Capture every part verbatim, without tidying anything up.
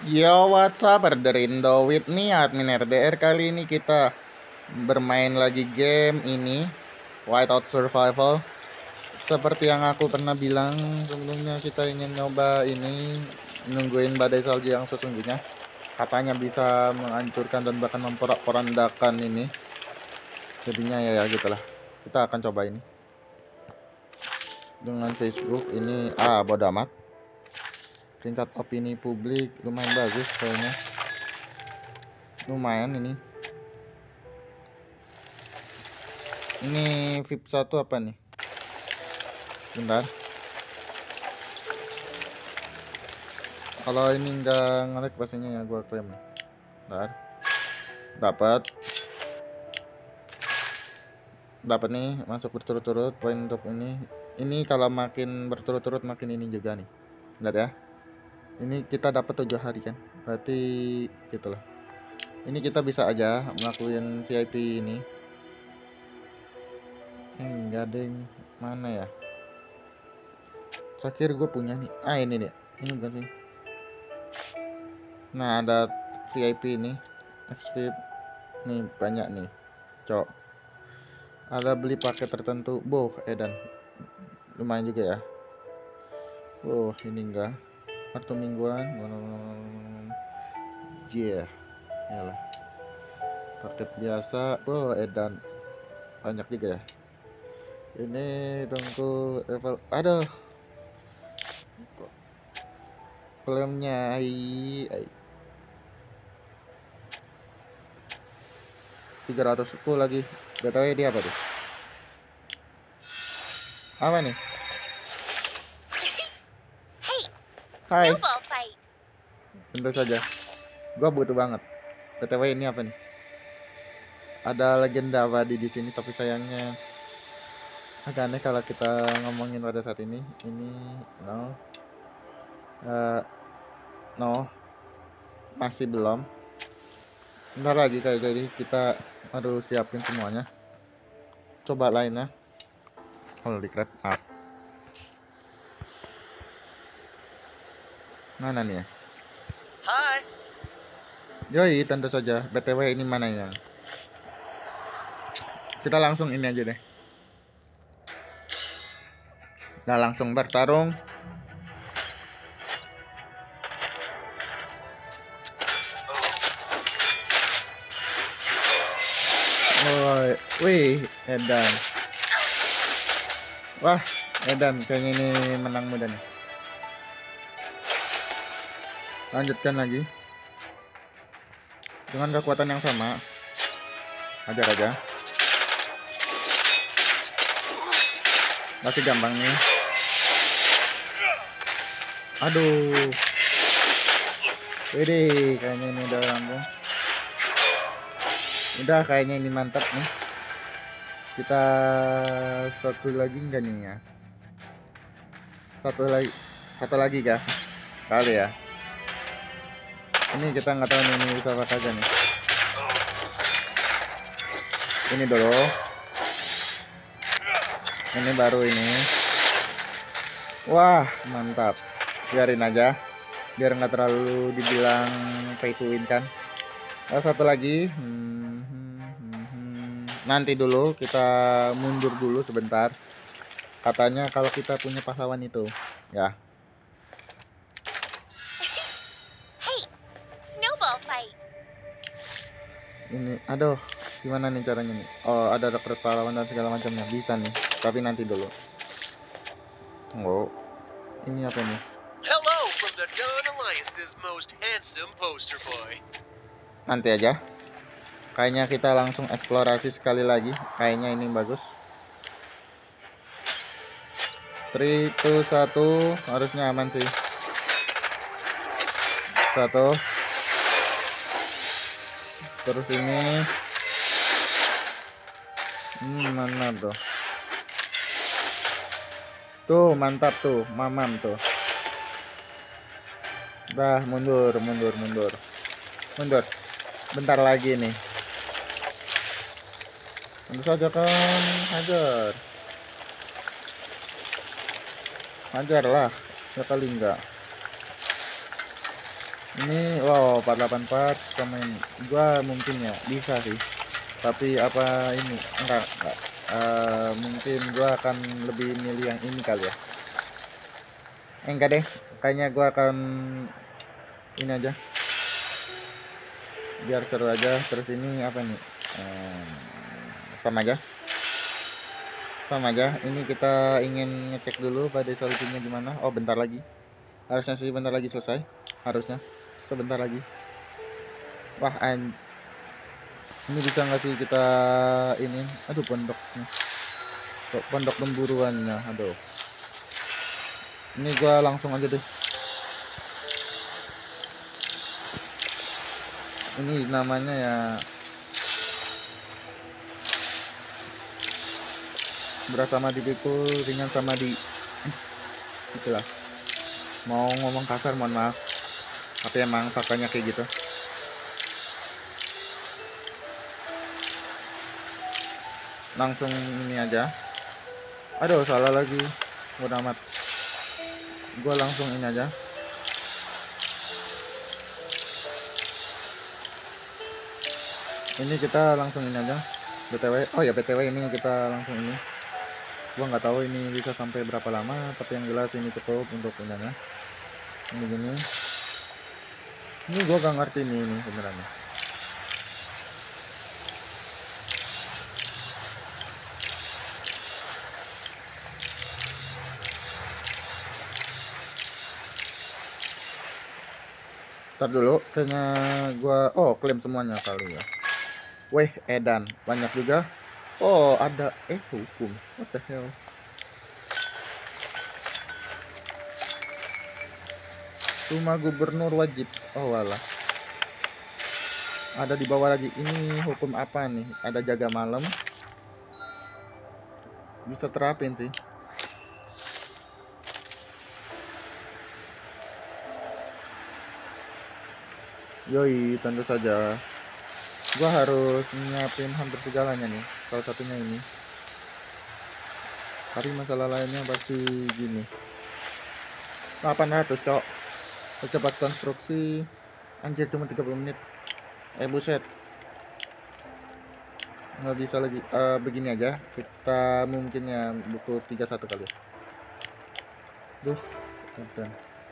Yo, what's up, Berderindo with me, admin R D R. Kali ini kita bermain lagi game ini, Whiteout Survival. Seperti yang aku pernah bilang sebelumnya, kita ingin nyoba ini, nungguin badai salju yang sesungguhnya. Katanya bisa menghancurkan dan bahkan memporak-porandakan ini. Jadinya ya, ya gitulah. Kita akan coba ini. Dengan Facebook ini, ah bodo amat. Tingkat opini publik lumayan bagus kayaknya. Lumayan ini. Ini V I P satu apa nih? Sebentar. Kalau ini enggak ngelag pastinya ya gua klaim nih. Bentar. Dapat. Dapat nih, masuk berturut-turut poin untuk ini. Ini kalau makin berturut-turut makin ini juga nih. Lihat ya. Ini kita dapat tujuh hari kan. Berarti gitulah. Ini kita bisa aja ngelakuin V I P ini. Eh, enggak ada yang mana ya? Terakhir gue punya nih. Ah, ini dia. Ini bukan sih. Nah, ada V I P ini. X V I P. Nih banyak nih. Cok. Ada beli paket tertentu. Boh, edan. Lumayan juga ya. Oh, ini enggak. Kartu mingguan. Yeah. Yalah. Paket biasa. Oh, edan. Banyak juga ya. Ini tunggu level. Aduh. Klaimnya tiga ratus ku lagi. Gak tahu ya dia apa tuh. Apa nih? Hai. Tentu saja. Gua butuh banget. B T W ini apa nih? Ada legenda abadi di sini, tapi sayangnya agak aneh kalau kita ngomongin pada saat ini. Ini no. Uh, no. Masih belum. Bentar lagi kayak jadi kita harus siapin semuanya. Coba lainnya. Holy crap. Ah. Mana nih ya? Hai. Yoi, tentu saja. B T W ini mana yang? Kita langsung ini aja deh. Nah, langsung bertarung. Oh, wih, edan. Wah, edan kayaknya ini menang mudah nih. Lanjutkan lagi. Dengan kekuatan yang sama. Ajar aja. Masih gampang nih. Aduh. Widih, kayaknya ini udah rampung. Udah kayaknya ini mantap nih. Kita satu lagi enggak nih ya? Satu lagi. Satu lagi kah? Kali ya. Ini kita nggak tahu nih ini bisa apa aja nih. Ini dulu. Ini baru ini. Wah, mantap. Biarin aja. Biar nggak terlalu dibilang pay to win kan. Nah, satu lagi. Hmm, hmm, hmm, hmm. Nanti dulu kita mundur dulu sebentar. Katanya kalau kita punya pahlawan itu, ya. Ini, aduh, gimana nih caranya nih? Oh, ada rekrut pahlawan dan segala macamnya, bisa nih. Tapi nanti dulu. Tunggu. Ini apa nih? Hello from the Dawn Alliance's most handsome poster boy. Nanti aja. Kayaknya kita langsung eksplorasi sekali lagi. Kayaknya ini bagus. tiga, dua, satu. Harusnya aman sih. Satu. Terus ini. Hmm, mana tuh? Tuh, mantap tuh. Mamam tuh. Dah, mundur, mundur, mundur. Mundur. Bentar lagi nih. Tentu saja kan, hajar. Hajar lah, ya kali enggak. Ini wow empat delapan empat sama ini. Gua mungkin ya bisa sih. Tapi apa ini? Enggak, enggak. Eh, mungkin gua akan lebih milih yang ini kali ya. Eh, enggak deh. Kayaknya gua akan ini aja. Biar seru aja. Terus ini apa nih? Eh, sama aja. Sama aja. Ini kita ingin ngecek dulu pada solusinya gimana. Oh, bentar lagi. Harusnya sih bentar lagi selesai. Harusnya. Sebentar lagi. Wah, an ini bisa nggak sih kita ini? Aduh, pondoknya. Kok pondok pemburuannya. Aduh. Ini gua langsung aja deh. Ini namanya ya berat sama dipikul, ringan sama di gitulah. Mau ngomong kasar mohon maaf. Tapi emang faktanya kayak gitu. Langsung ini aja. Aduh, salah lagi. Udah amat. Gua langsung ini aja. Ini kita langsung ini aja. B T W. Oh ya B T W ini kita langsung ini. Gua nggak tahu ini bisa sampai berapa lama, tapi yang jelas ini cukup untuk punyanya. Ini gini. Ini gua gak ngerti nih ini beneran. Ntar dulu, kayaknya gua oh klaim semuanya kali ya. Weh, edan banyak juga. Oh, ada eh hukum. What the hell? Rumah gubernur wajib. Oh, walah. Ada di bawah lagi. Ini hukum apa nih? Ada jaga malam. Bisa terapin sih. Yoi, tentu saja. Gua harus nyiapin hampir segalanya nih. Salah satunya ini. Tapi masalah lainnya pasti gini. delapan ratus, cok. Percepat konstruksi. Anjir, cuma tiga puluh menit. Eh, buset. Nggak bisa lagi. Uh, begini aja. Kita mungkin ya butuh tiga puluh satu kali. Duh, bentar.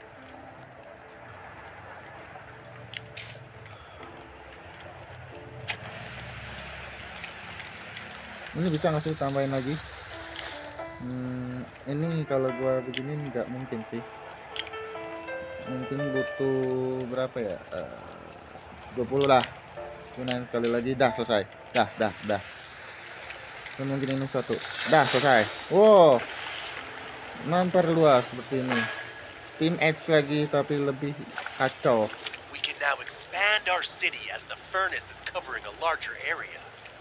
Ini bisa nggak sih tambahin lagi? Hmm, ini kalau gua begini nggak mungkin sih. Mungkin butuh berapa ya? Uh, dua puluh lah. Gunain sekali lagi, dah selesai. Dah, dah, dah. Dan mungkin ini satu. Dah selesai. Wow. Memperluas seperti ini. Steam Edge lagi tapi lebih kacau. We can now expand our city as the furnace is covering a larger area.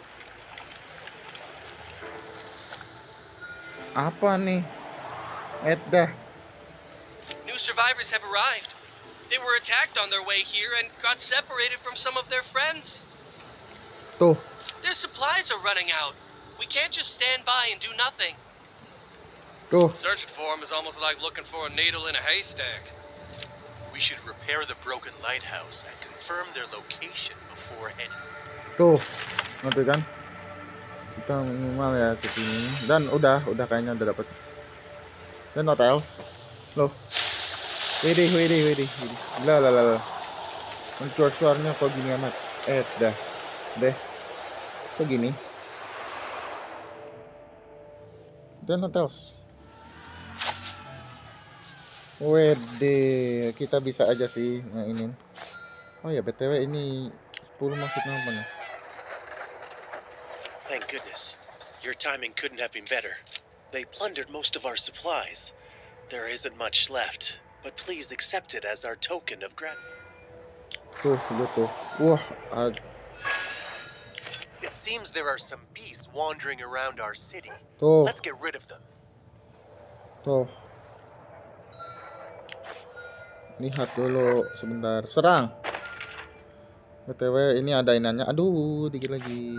Apa nih? Edah. New survivors have arrived. They were attacked on their way here and got separated from some of their friends. Tuh. Their supplies are running out. We can't just stand by and do nothing. Tuh. Searching for them is almost like looking for a needle in a haystack. We should repair the broken lighthouse and confirm their location before heading. Tuh. Nanti kan? Kita minimal ya segini. Dan udah, udah kayaknya udah dapet. Dan what else? Loh. Widih, widih, widih, widih. Lah, lah, lah, lah. Mencur suaranya kok gini amat. Eh, dah. Deh. Kok gini? Dan what else? Wede, kita bisa aja sih ngainin. Oh ya, B T W ini sepuluh maksudnya apa nih? Thank goodness. Your timing couldn't have been better. They plundered most of our supplies. There isn't much left, but please accept it as our token of gratitude. Tuh, lihat tuh. Wah, ad... It seems there are some beasts wandering around our city. Tuh. Let's get rid of them. Tuh. Lihat dulu sebentar. Serang. B T W ini ada inannya. Aduh, dikit lagi.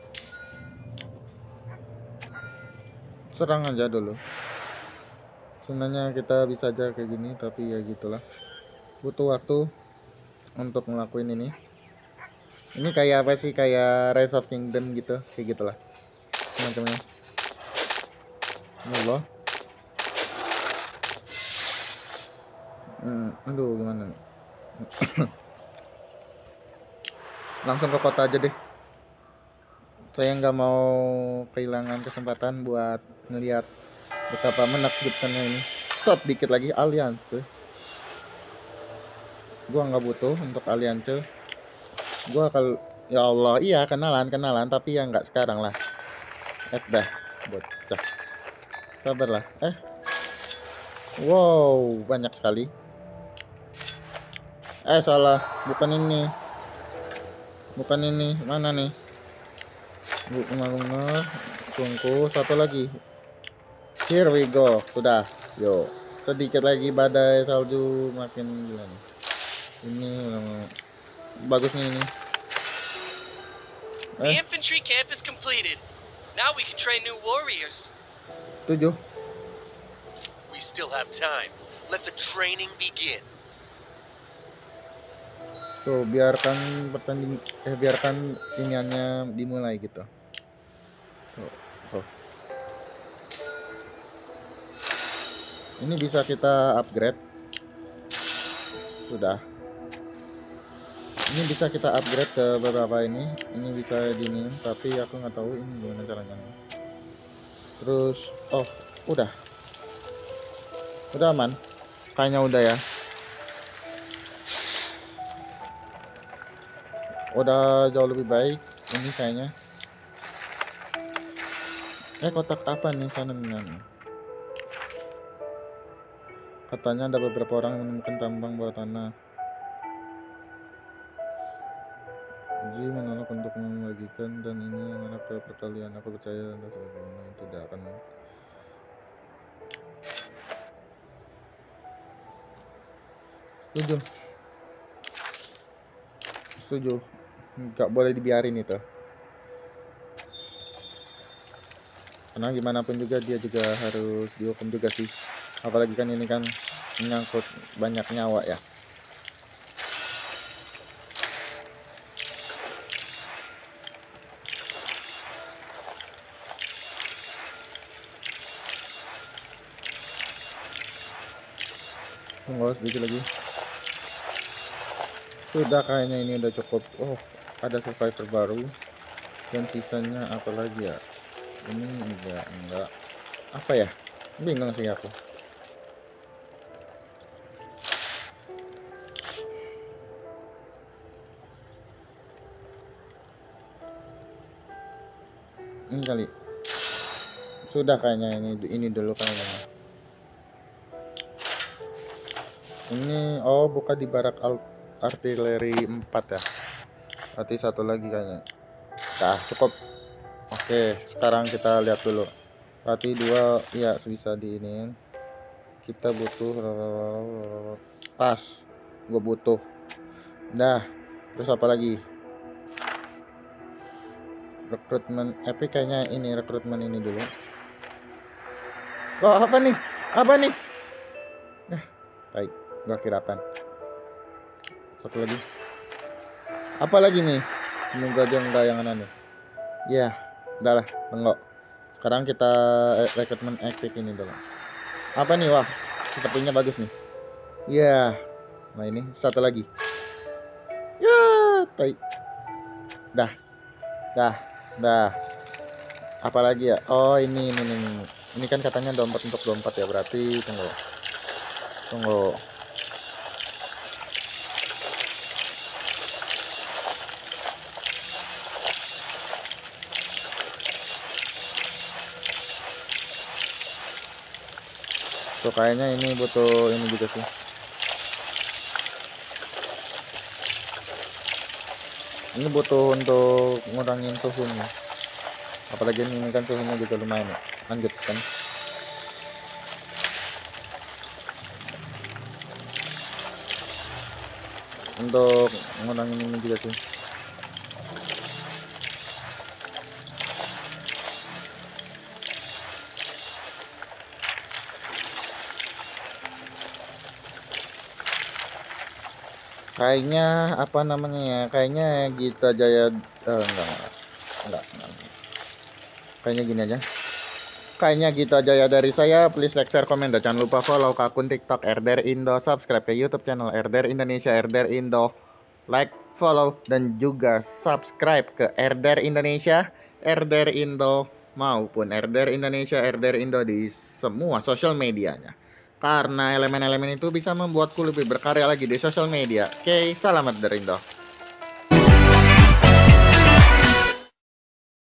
Serang aja dulu. Sebenarnya kita bisa aja kayak gini, tapi ya gitulah. Butuh waktu untuk ngelakuin ini. Ini kayak apa sih? Kayak Rise of Kingdom gitu, kayak gitulah. Semacamnya. Ya Allah. Hmm, aduh gimana nih? Langsung ke kota aja deh. Saya nggak mau kehilangan kesempatan buat ngelihat betapa menakjubkannya ini. Shot dikit lagi Alliance. Gua nggak butuh untuk Alliance. Gua kalau ya Allah iya kenalan kenalan tapi ya nggak sekarang lah. Eh dah bocah. Sabarlah. Eh. Wow banyak sekali. Eh salah bukan ini. Bukan ini mana nih? Bunga-bunga sungku satu lagi. Here we go. Sudah. Yo. Sedikit lagi badai salju makin gila nih. Ini uh, bagus nih ini. The Eh, infantry camp is completed. Now we can train new warriors. setuju. We still have time. Let the training begin. Tuh, biarkan pertanding eh biarkan iniannya dimulai gitu. Tuh, tuh. Ini bisa kita upgrade. Sudah. Ini bisa kita upgrade ke beberapa ini. Ini bisa dinin, tapi aku nggak tahu ini gimana caranya. Terus, oh, udah. Udah aman. Kayaknya udah ya. Udah jauh lebih baik ini kayaknya. Eh kotak apa nih sana nih? Katanya ada beberapa orang yang menemukan tambang bawah tanah. Ji menolak untuk membagikan dan ini mengarah ke perkalian. Aku percaya Anda sebagaimana tidak akan. Setuju. Setuju. Nggak boleh dibiarin itu. Karena gimana pun juga dia juga harus dihukum juga sih. Apalagi kan ini kan menyangkut banyak nyawa ya. Tunggu sedikit lagi. Sudah kayaknya ini udah cukup. Oh, ada survivor baru. Dan sisanya apa lagi ya? Ini enggak enggak apa ya? Bingung sih aku. Ini kali. Sudah kayaknya ini ini dulu kayaknya. Ini oh buka di barak artileri empat ya. Berarti satu lagi kayaknya. Nah, cukup. Oke, sekarang kita lihat dulu. Berarti dua ya bisa diinin. Kita butuh pas. Gue butuh. Nah, terus apa lagi? Rekrutmen epic kayaknya ini rekrutmen ini dulu. Oh, apa nih? Apa nih? Nah, baik. Gua kira apa? Satu lagi. Apa lagi nih? Semoga dia enggak yang aneh. Ya, udahlah, tengok. Sekarang kita rekrutmen epic ini dulu. Apa nih? Wah, sepertinya bagus nih. Ya. Nah, ini satu lagi. Ya, baik. Dah. Dah. Dah. Apalagi ya? Oh, ini ini ini. Ini kan katanya dompet untuk dompet ya, berarti tunggu. Tunggu. Tuh kayaknya ini butuh ini juga sih. Ini butuh untuk ngurangin suhunya. Apalagi ini kan suhunya juga lumayan ya. Lanjut kan. Untuk ngurangin ini juga sih. Kayaknya apa namanya ya? Kayaknya Gita Jaya eh, enggak, enggak, enggak, enggak. Kayaknya gini aja. Kayaknya gitu aja ya dari saya. Please like, share, komen, dan jangan lupa follow ke akun TikTok R D R Indo, subscribe ke YouTube channel R D R Indonesia R D R Indo, like, follow, dan juga subscribe ke R D R Indonesia, R D R Indo, maupun R D R Indonesia, R D R Indo di semua sosial medianya. Karena elemen-elemen itu bisa membuatku lebih berkarya lagi di sosial media. Oke, selamat dari Indo.